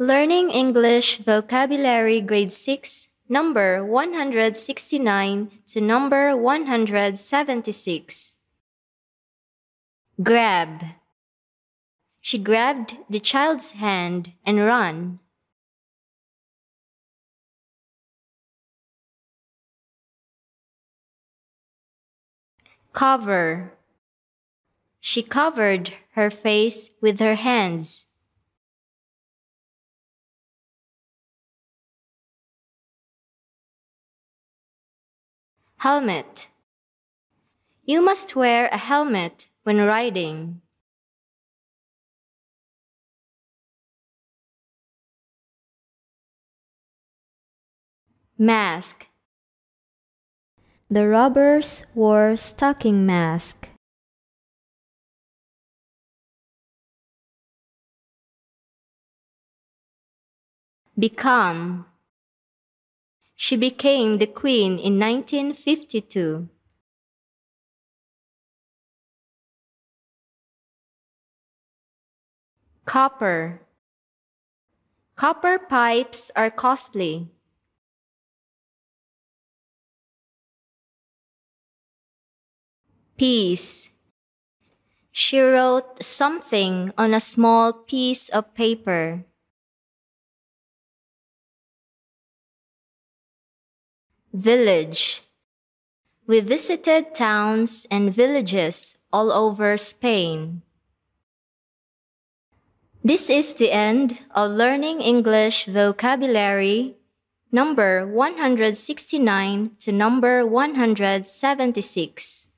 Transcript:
Learning English Vocabulary Grade 6, number 169 to number 176. Grab. She grabbed the child's hand and ran. Cover. She covered her face with her hands. Helmet. You must wear a helmet when riding. Mask. The robbers wore stocking masks. Become. She became the queen in 1952. Copper. Copper pipes are costly. Piece. She wrote something on a small piece of paper. Village. We visited towns and villages all over Spain. This is the end of Learning English Vocabulary, number 169 to number 176.